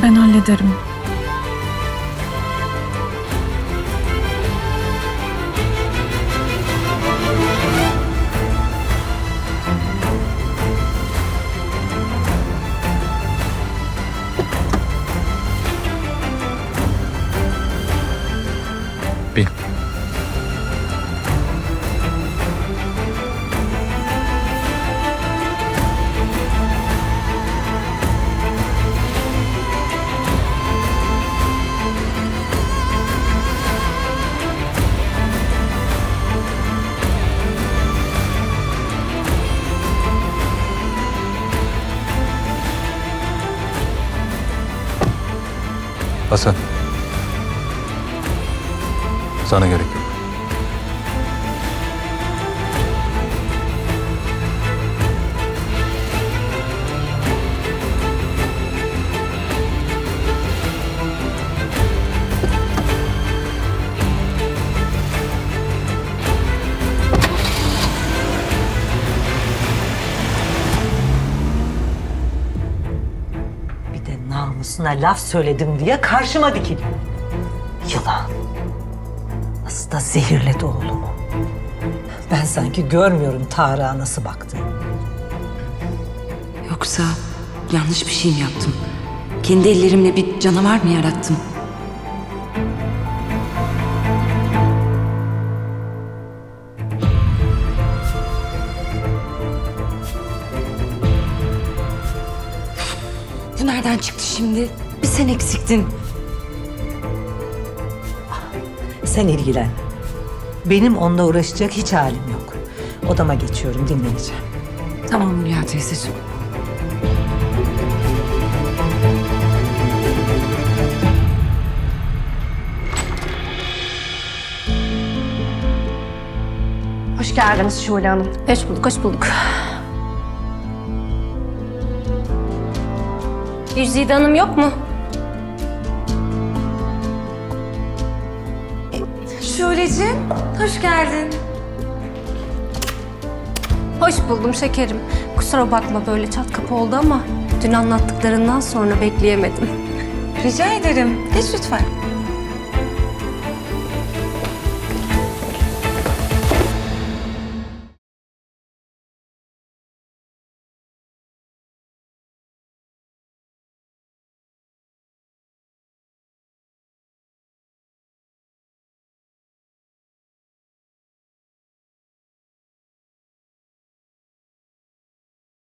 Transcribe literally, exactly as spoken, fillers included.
Ben hallederim. Bin. Hasan. Sana gerek yok. Bir de namusuna laf söyledim diye karşıma dikiliyor. Yılan. Nasıl da zehirledi oğlumu. Ben sanki görmüyorum Tarık'a nasıl baktı. Yoksa yanlış bir şey mi yaptım? Kendi ellerimle bir canavar mı yarattım? Bu nereden çıktı şimdi? Bir sen eksiktin. Sen ilgilen. Benim onunla uğraşacak hiç halim yok. Odama geçiyorum, dinleneceğim. Tamam Hülya teyzeciğim. Hoş geldiniz Şule Hanım. Hoş bulduk, hoş bulduk. Güzide Hanım yok mu? Şuleciğim, hoş geldin. Hoş buldum şekerim. Kusura bakma böyle çat kapı oldu ama dün anlattıklarından sonra bekleyemedim. Rica ederim. Geç lütfen.